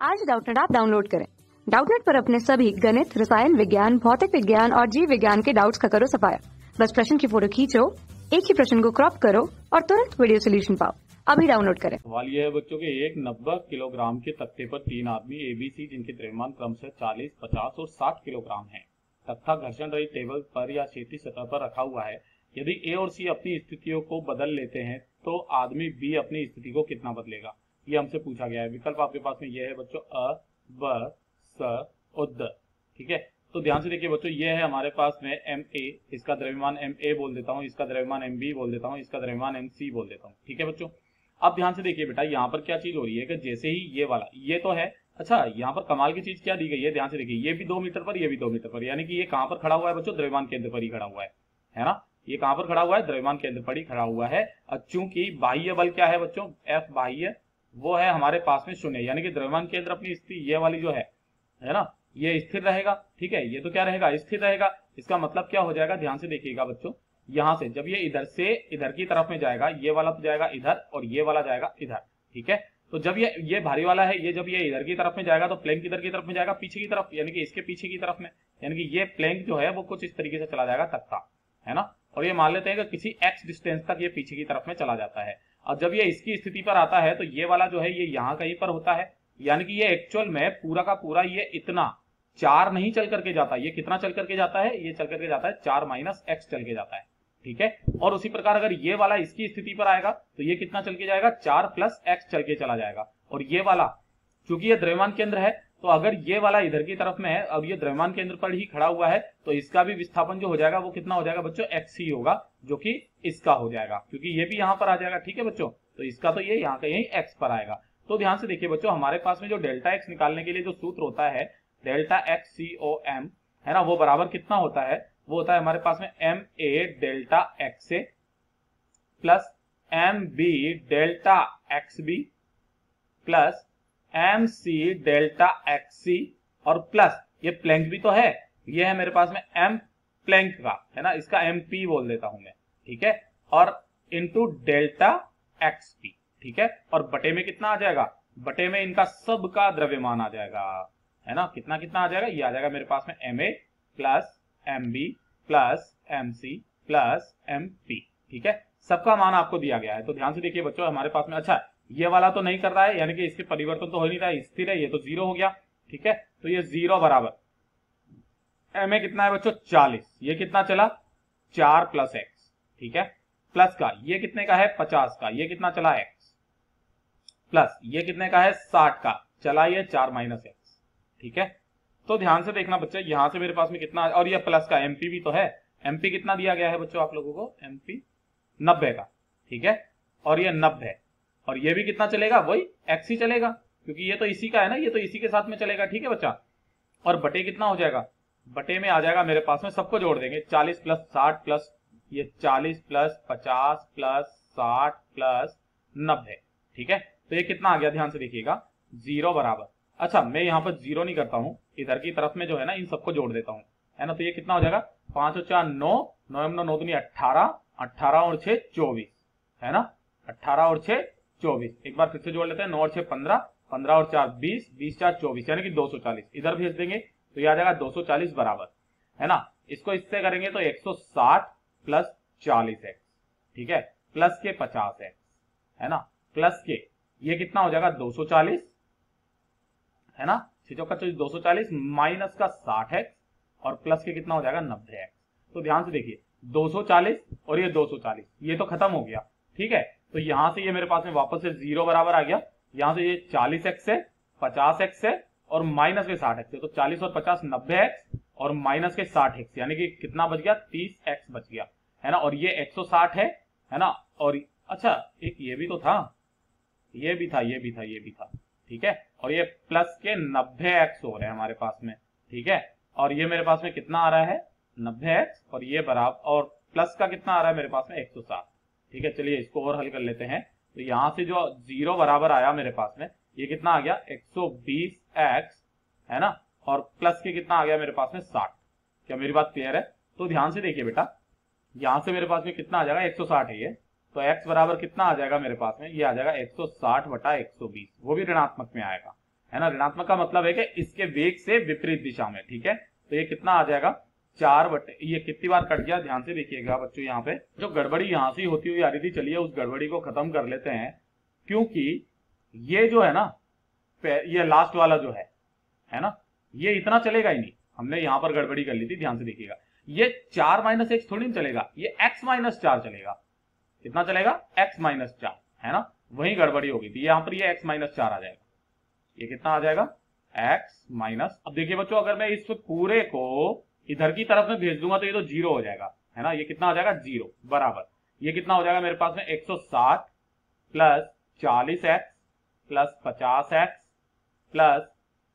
आज Doubtnut app download करें। Doubtnut पर अपने सभी गणित, रसायन विज्ञान, भौतिक विज्ञान और जीव विज्ञान के डाउट्स का करो सफाया। बस प्रश्न की फोटो खींचो, एक ही प्रश्न को क्रॉप करो और तुरंत वीडियो सोल्यूशन पाओ। अभी डाउनलोड करें। सवाल यह है बच्चों के एक 90 किलोग्राम के तख्ते पर 3 आदमी एबीसी जिनके द्रव्यमान क्रमशः 40, 50 और 60 किलोग्राम है। तख्ता घर्षण रहित टेबल पर या क्षैतिज सतह पर रखा हुआ है। यदि ए और सी अपनी स्थितियों को बदल लेते हैं तो आदमी बी अपनी स्थिति को कितना बदलेगा, ये हमसे पूछा गया है। विकल्प आपके पास में यह है बच्चों अ, ब, स और द। ठीक है, तो ध्यान से देखिए बच्चों, ये है हमारे पास में एम ए, इसका द्रव्यमान एम ए बोल देता हूँ, इसका द्रव्यमान एम बी बोल देता हूँ, इसका द्रव्यमान एम सी बोल देता हूँ। ठीक है बच्चों, अब ध्यान से देखिए बेटा, यहाँ पर क्या चीज हो रही है कि जैसे ही ये वाला ये तो है, अच्छा यहाँ पर कमाल की चीज क्या दी गई है, ध्यान से देखिए, ये भी 2 मीटर पर, ये भी 2 मीटर पर, यानी कि ये कहां पर खड़ा हुआ है बच्चों, द्रव्यमान केंद्र पर ही खड़ा हुआ है ना। ये कहां पर खड़ा हुआ है, द्रव्यमान केंद्र पर ही खड़ा हुआ है। चूंकि बाह्य बल क्या है बच्चों, एफ बाह्य, वो है हमारे पास में 0, यानी कि द्रव्यमान केंद्र अपनी स्थिति ये वाली जो है ना, ये स्थिर रहेगा। ठीक है, ये तो क्या रहेगा, स्थिर रहेगा। इसका मतलब क्या हो जाएगा, ध्यान से देखिएगा बच्चों, यहां से जब ये इधर से इधर की तरफ में जाएगा, ये वाला तो जाएगा इधर और ये वाला जाएगा इधर। ठीक है, तो जब ये भारी वाला है, ये जब ये इधर की तरफ में जाएगा तो प्लैंक इधर की तरफ में जाएगा, पीछे की तरफ, यानी कि इसके पीछे की तरफ में, यानी कि ये प्लैंक जो है वो कुछ इस तरीके से चला जाएगा तख्ता, है ना। और ये मान लेते हैं कि किसी एक्स डिस्टेंस तक ये पीछे की तरफ में चला जाता है। और जब ये इसकी स्थिति पर आता है तो ये वाला जो है ये यहाँ कहीं पर होता है, यानी कि ये एक्चुअल में पूरा का पूरा ये इतना 4 नहीं चल करके जाता, ये कितना चल करके जाता है, ये चल करके जाता है 4 - x चल के जाता है। ठीक है, और उसी प्रकार अगर ये वाला इसकी स्थिति पर आएगा तो ये कितना चल के जाएगा, 4 + x चल के चला जाएगा। और ये वाला चूंकि ये द्रव्यमान केंद्र है, तो अगर ये वाला इधर की तरफ में है, अब ये द्रव्यमान केंद्र पर ही खड़ा हुआ है, तो इसका भी विस्थापन जो हो जाएगा वो कितना हो जाएगा बच्चों, x ही होगा, जो कि इसका हो जाएगा, क्योंकि ये भी यहाँ पर आ जाएगा। ठीक है बच्चों, तो इसका तो ये यहाँ का यही x पर आएगा। तो ध्यान से देखिए बच्चों, हमारे पास में जो डेल्टा x निकालने के लिए जो सूत्र होता है, डेल्टा x COM, है ना, वो बराबर कितना होता है, वो होता है हमारे पास में MA delta XA plus MB delta XB plus MC delta XC और प्लस ये प्लैंक भी तो है, ये है मेरे पास में M प्लैंक का, है ना, इसका MP बोल देता हूं मैं। ठीक है, और इनटू डेल्टा XP। ठीक है, और बटे में कितना आ जाएगा, बटे में इनका सबका द्रव्यमान आ जाएगा, है ना। कितना कितना आ जाएगा, ये आ जाएगा मेरे पास में MA plus MB plus MC plus MP। ठीक है, सबका मान आपको दिया गया है। तो ध्यान से देखिए बच्चों, हमारे पास में, अच्छा ये वाला तो नहीं कर रहा है, यानी कि इसके परिवर्तन तो हो नहीं रहा है, स्थिर है, ये तो 0 हो गया। ठीक है, तो ये 0 बराबर MA कितना है बच्चों, 40, ये कितना चला, 4 + x। ठीक है, प्लस का ये कितने का है, 50 का, ये कितना चला x, प्लस ये कितने का है, 60 का, चला ये 4 - x। ठीक है, तो ध्यान से देखना बच्चे, यहां से मेरे पास में कितना, और ये प्लस का MP भी तो है, MP कितना दिया गया है बच्चों आप लोगों को, MP 90 का। ठीक है, और ये 90, और ये भी कितना चलेगा, वही x ही चलेगा, क्योंकि ये तो इसी का है ना, ये तो इसी के साथ में चलेगा। ठीक है बच्चा, और बटे कितना हो जाएगा, बटे में आ जाएगा मेरे पास में, सबको जोड़ देंगे, 40 + 60 प्लस ये 40 + 50 + 60 + 90। ठीक है, तो ये कितना आ गया, ध्यान से देखिएगा, 0 बराबर, अच्छा मैं यहाँ पर 0 नहीं करता हूं, इधर की तरफ में जो है ना इन सबको जोड़ देता हूं, है ना। तो ये कितना हो जाएगा, 5 और 4 9, 9 9 9 दूनी 18, 18 और 6 24, है ना, 18 और 6 24। एक बार फिर से जोड़ लेते हैं, 9 और 6 15, 15 और 4 20, 20 4 24, यानी कि 240 इधर भेज देंगे तो ये आ जाएगा 240 बराबर, है ना। इसको इससे करेंगे तो 160 + 40x। ठीक है, प्लस के 50x, है ना, प्लस के ये कितना हो जाएगा, 240, है ना, 6 चौका 240 माइनस का 60x और प्लस के कितना हो जाएगा, 90x। तो ध्यान से देखिए, 240 और ये 240, ये तो खत्म हो गया। ठीक है, तो यहां से ये मेरे पास में वापस से 0 बराबर आ गया, यहां से ये 40x है, 50x है और माइनस के 60x है, तो 40 और 50 90x और माइनस के 60x, यानी कि कितना बच गया, 30x बच गया, है ना। और ये 160 है ना, और अच्छा एक ये भी तो था, ये भी था, ये भी था, ये भी था। ठीक है, और ये प्लस के 90x हो रहे हैं हमारे पास में। ठीक है, और ये मेरे पास में कितना आ रहा है, 90x, और ये बराबर, और प्लस का कितना आ रहा है मेरे पास में, 160। ठीक है, चलिए इसको और हल कर लेते हैं। तो यहां से जो 0 बराबर आया मेरे पास में, ये कितना आ गया, 120x, है ना, और प्लस के कितना आ गया मेरे पास में, 60। क्या मेरी बात क्लियर है? तो ध्यान से देखिए बेटा, यहां से मेरे पास में कितना आ जाएगा, 160 है ये, तो x बराबर कितना आ जाएगा मेरे पास में, ये आ जाएगा 160 बटा 120, वो भी ऋणात्मक में आएगा, है ना। ऋणात्मक का मतलब है कि इसके वेग से विपरीत दिशा में, ठीक है। तो ये कितना आ जाएगा 4 ये कितनी बार कट गया ध्यान से देखिएगा बच्चों। यहाँ पे जो गड़बड़ी यहां से होती हुई आ रही थी, चलिए उस गड़बड़ी को खत्म कर लेते हैं, क्योंकि ये जो है ना, ये लास्ट वाला जो है ना, ये इतना चलेगा ही नहीं। हमने यहां पर गड़बड़ी कर ली थी, ध्यान से देखिएगा। ये 4 - x थोड़ी ना चलेगा, ये x - 4 चलेगा। कितना चलेगा x - 4, है ना। वही गड़बड़ी होगी थी, यहां पर ये x - 4 आ जाएगा। ये कितना आ जाएगा x - अब देखिए बच्चों, अगर मैं इस पूरे को इधर की तरफ में भेज दूंगा तो ये तो 0 हो जाएगा, है ना। ये कितना हो जाएगा 0 बराबर, ये कितना हो जाएगा मेरे पास में 160 plus 40x plus 50x plus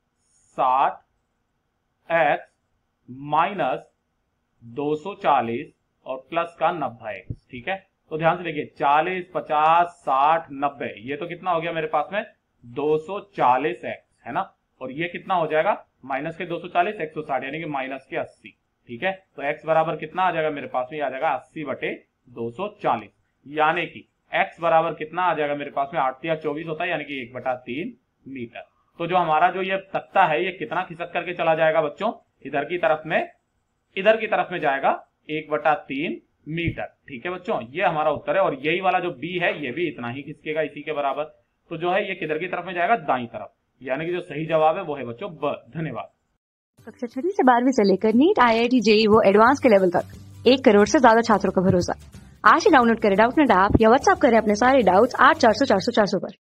60x minus 240 और प्लस का 90x, ठीक है। तो ध्यान से देखिए 40, 50, 60, 90, ये तो कितना हो गया मेरे पास में 240x, है ना। और ये कितना हो जाएगा माइनस के 240 160, यानी कि माइनस के 80, ठीक है। तो x बराबर कितना आ जाएगा मेरे पास में, आ जाएगा 80/240, यानी कि x बराबर कितना आ जाएगा मेरे पास में 8 या 24 होता है, यानी कि 1/3 मीटर। तो जो हमारा जो ये तख्ता है ये कितना खिसक करके चला जाएगा बच्चों, इधर की तरफ में जाएगा 1/3 मीटर, ठीक है बच्चों। ये हमारा उत्तर है। और यही वाला जो बी है ये भी इतना ही खिसकेगा इसी के बराबर। तो जो है ये किधर की तरफ में जाएगा, दाईं तरफ, यानी कि जो सही जवाब है वो है बच्चों ब। धन्यवाद। कक्षा 6 से 12वीं से लेकर नीट, IIT, JEE वो एडवांस के लेवल तक 1 करोड़ से ज्यादा छात्रों का भरोसा। आज ही डाउनलोड करें डाउटनेट ऐप या व्हाट्सएप करें अपने सारे डाउट्स 8400 400 400 पर।